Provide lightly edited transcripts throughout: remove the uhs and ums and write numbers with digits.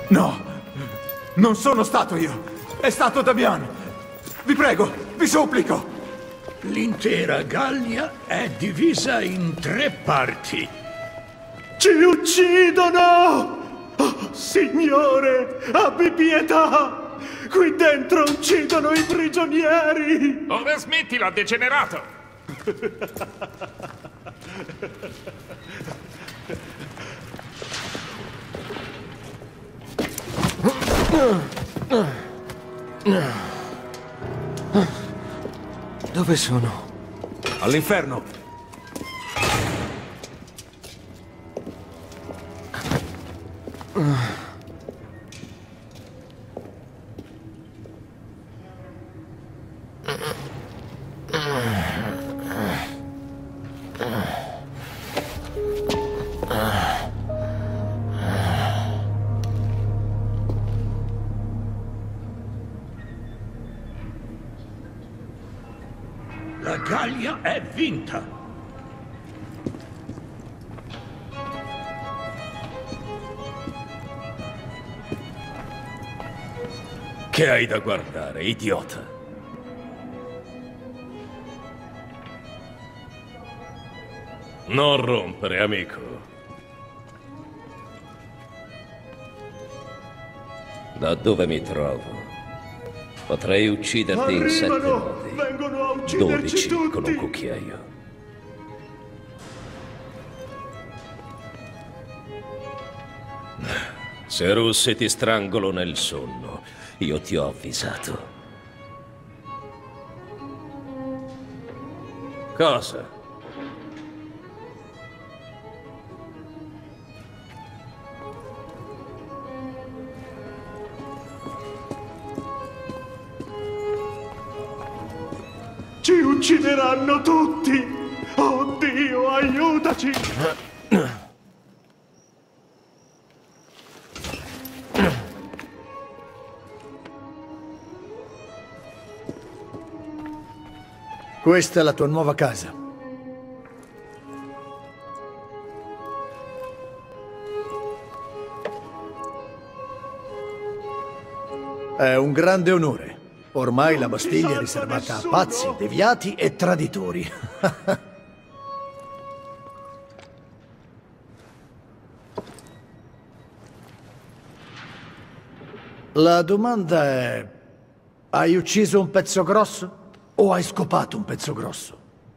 No, non sono stato io. È stato Damian. Vi prego, vi supplico. L'intera Gallia è divisa in 3 parti. Ci uccidono! Oh, Signore, abbi pietà! Qui dentro uccidono i prigionieri! Ora smettila, degenerato! Dove sono? All'inferno. La Gallia è vinta. Che hai da guardare, idiota? Non rompere, amico. Da dove mi trovo? Potrei ucciderti in 7 modi. Vengono a ucciderci 12 tutti! con un cucchiaio. Se russi ti strangolo nel sonno, io ti ho avvisato. Cosa? Ci uccideranno tutti! Oh Dio, aiutaci! Questa è la tua nuova casa. È un grande onore. Ormai la Bastiglia è riservata a pazzi, deviati e traditori. La domanda è: hai ucciso un pezzo grosso o hai scopato un pezzo grosso?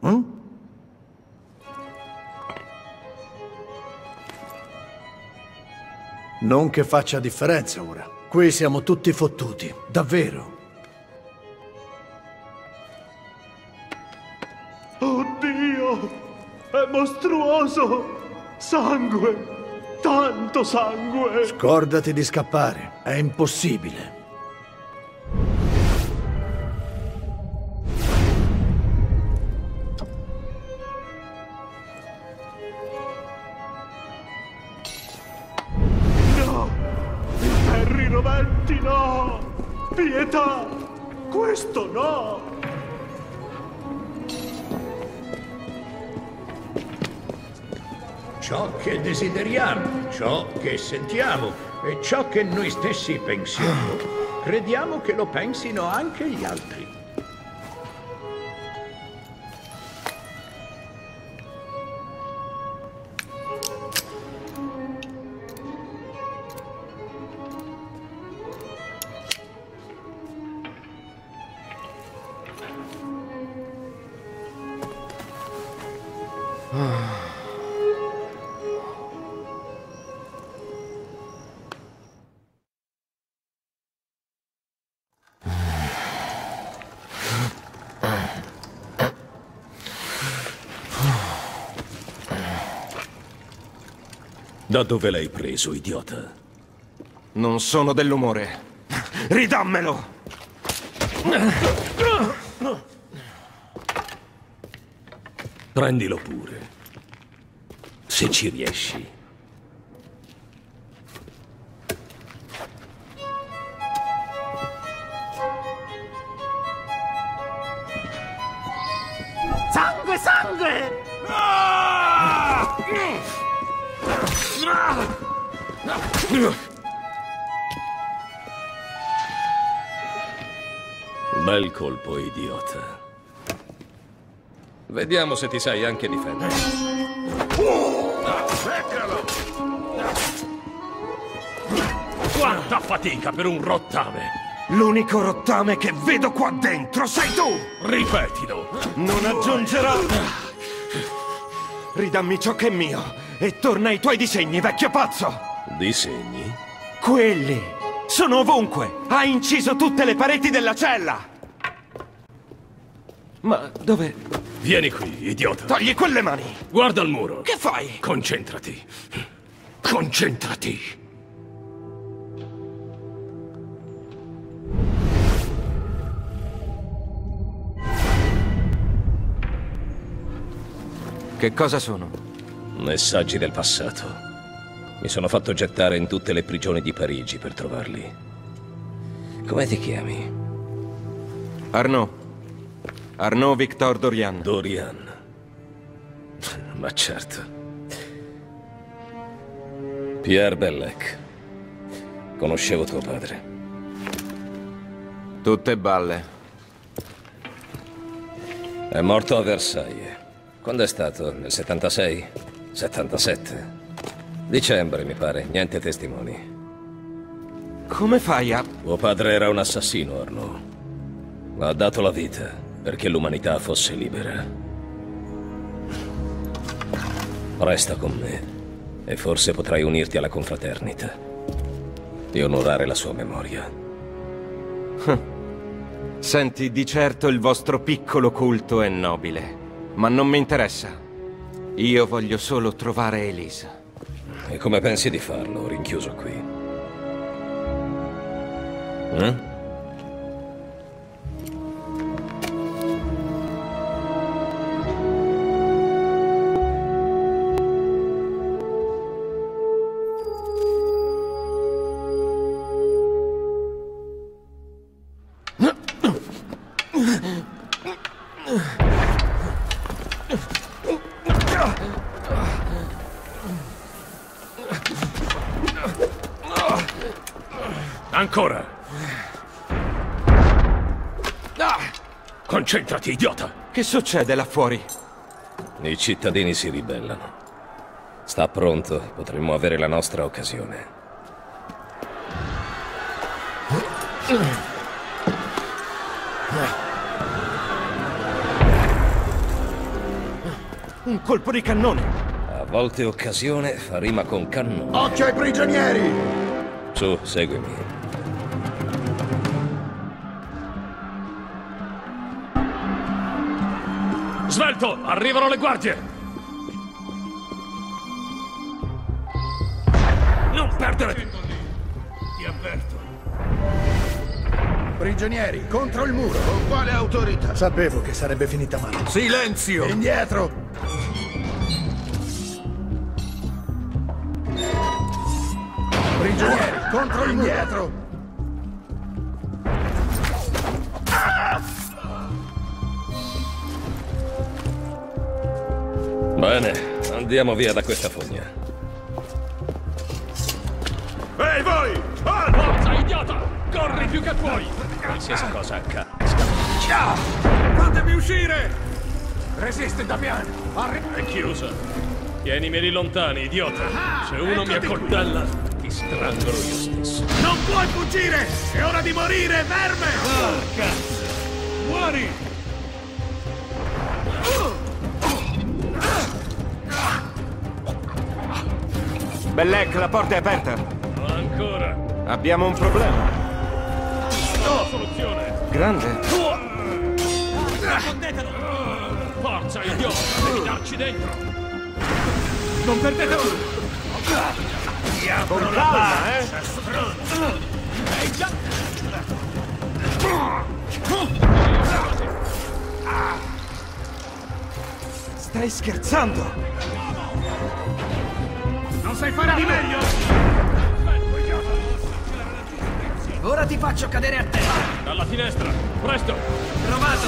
Non che faccia differenza ora. Qui siamo tutti fottuti, davvero. Oddio! È mostruoso! Sangue! Tanto sangue! Scordati di scappare, è impossibile. No! I ferri roventi no! Pietà! Questo no! Ciò che desideriamo, ciò che sentiamo e ciò che noi stessi pensiamo, crediamo che lo pensino anche gli altri. Da dove l'hai preso, idiota? Non sono dell'umore. Ridammelo! Prendilo pure. Se ci riesci. Sangue, sangue! Bel colpo, idiota. Vediamo se ti sai anche difendere. Beccalo! Quanta fatica per un rottame! L'unico rottame che vedo qua dentro sei tu! Ripetilo! Non aggiungerò! Ridammi ciò che è mio e torna ai tuoi disegni, vecchio pazzo! Disegni? Quelli! Sono ovunque! Hai inciso tutte le pareti della cella! Ma dove... Vieni qui, idiota! Togli quelle mani! Guarda il muro! Che fai? Concentrati! Concentrati! Che cosa sono? Messaggi del passato. Mi sono fatto gettare in tutte le prigioni di Parigi per trovarli. Come ti chiami? Arnaud. Arnaud Victor Dorian. Dorian. Ma certo. Pierre Bellec. Conoscevo tuo padre. Tutte balle. È morto a Versailles. Quando è stato? Nel 76? 77? Dicembre, mi pare. Niente testimoni. Come fai a... Tuo padre era un assassino, Arnaud. Ma ha dato la vita perché l'umanità fosse libera. Resta con me e forse potrai unirti alla confraternita e onorare la sua memoria. Senti, di certo il vostro piccolo culto è nobile, ma non mi interessa. Io voglio solo trovare Elisa. E come pensi di farlo, rinchiuso qui? Ancora! Concentrati, idiota! Che succede là fuori? I cittadini si ribellano. Sta pronto, potremmo avere la nostra occasione. Un colpo di cannone! A volte occasione fa rima con cannone. Occhio ai prigionieri! Su, seguimi. Svelto! Arrivano le guardie! Non perdere! Ti avverto. Prigionieri, contro il muro! Con quale autorità? Sapevo che sarebbe finita male. Silenzio! Indietro! Prigionieri, contro il muro! Indietro! Bene, andiamo via da questa fogna. Ehi voi! Forza, idiota! Corri più che puoi! Qualsiasi cosa accada. Fatemi uscire! Resiste, Damian! È chiusa. Tienimi lontani, idiota. Se uno mi accoltella, ti strangolo io stesso. Non puoi fuggire! È ora di morire, verme! Porca! Muori! Bellec, la porta è aperta. Ancora! Abbiamo un problema. No, soluzione! Grande. Nascondetelo! Forza, idiota! Devi darci dentro! Non perdete ora! Con calma, eh? Ehi, già! Stai scherzando? Non sai fare di meglio! Ora ti faccio cadere a terra. Dalla finestra! Presto! Provato.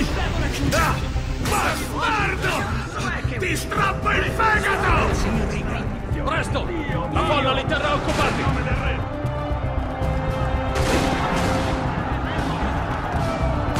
Bastardo! Ti strappo il fegato! Presto! La folla li terrà occupati!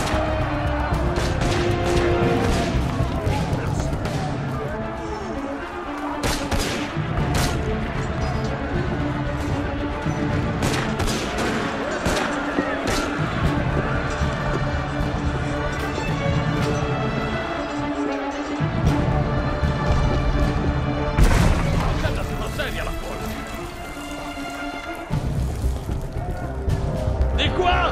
Di qua!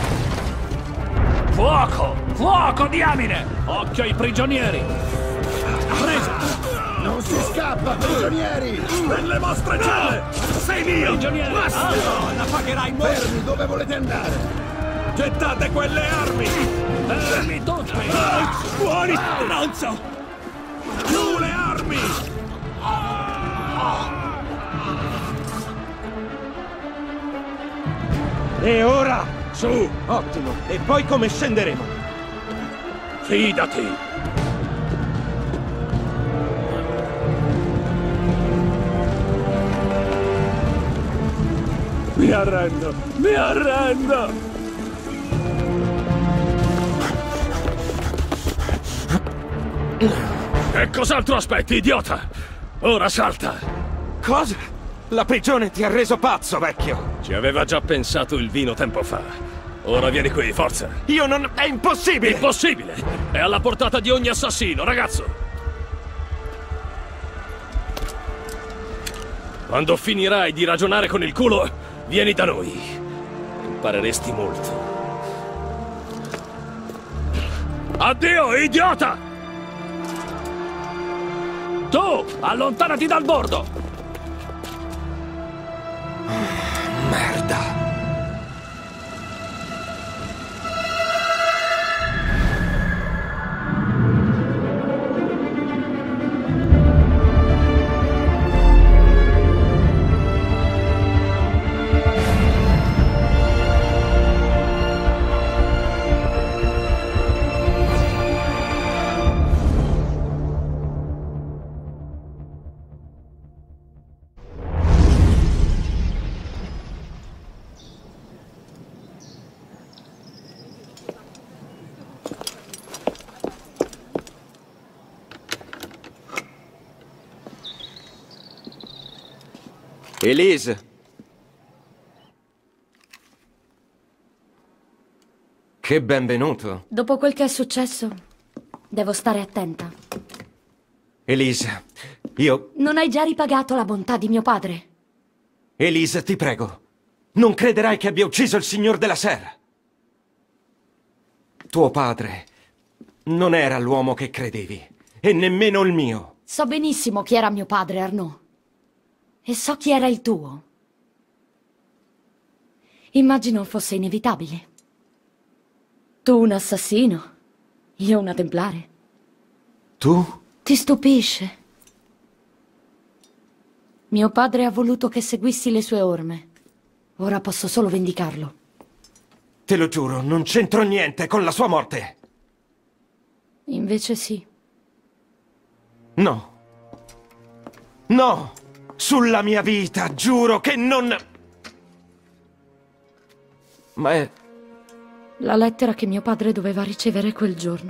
Fuoco! Fuoco, diamine! Occhio ai prigionieri! Presa! Non si scappa, prigionieri! Nelle vostre celle! Sei mio! Prigionieri! Basta! La pagherai molto! Fermi, dove volete andare? Gettate quelle armi! Fermi tutti! Fuori, stronzo! Giù le armi! E ora? Su! Ottimo. E poi come scenderemo? Fidati! Mi arrendo! Mi arrendo! E cos'altro aspetti, idiota? Ora salta! Cosa? La prigione ti ha reso pazzo, vecchio! Ci aveva già pensato il vino tempo fa. Ora vieni qui, forza! Io non... È impossibile! Impossibile! È alla portata di ogni assassino, ragazzo! Quando finirai di ragionare con il culo, vieni da noi. Impareresti molto. Addio, idiota! Tu, allontanati dal bordo! Merda! Elise! Che benvenuto. Dopo quel che è successo, devo stare attenta. Elise, io... Non hai già ripagato la bontà di mio padre? Elise, ti prego. Non crederai che abbia ucciso il signor della Serra. Tuo padre non era l'uomo che credevi. E nemmeno il mio. So benissimo chi era mio padre, Arnaud. E so chi era il tuo. Immagino fosse inevitabile. Tu un assassino, io una templare. Tu? Ti stupisce? Mio padre ha voluto che seguissi le sue orme. Ora posso solo vendicarlo. Te lo giuro, non c'entro niente con la sua morte. Invece sì. No. No! Sulla mia vita, giuro che non... Ma è... La lettera che mio padre doveva ricevere quel giorno.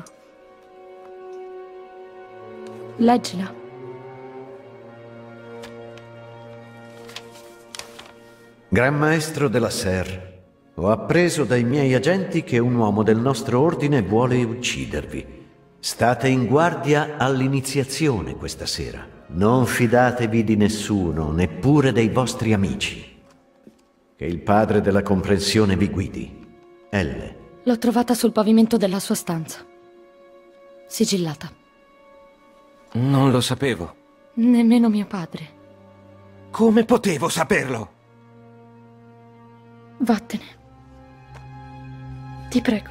Leggila. Gran maestro della Serre, ho appreso dai miei agenti che un uomo del nostro ordine vuole uccidervi. State in guardia all'iniziazione questa sera. Non fidatevi di nessuno, neppure dei vostri amici. Che il padre della comprensione vi guidi. Elle. L'ho trovata sul pavimento della sua stanza. Sigillata. Non lo sapevo. Nemmeno mio padre. Come potevo saperlo? Vattene. Ti prego.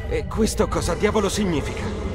E questo cosa diavolo significa?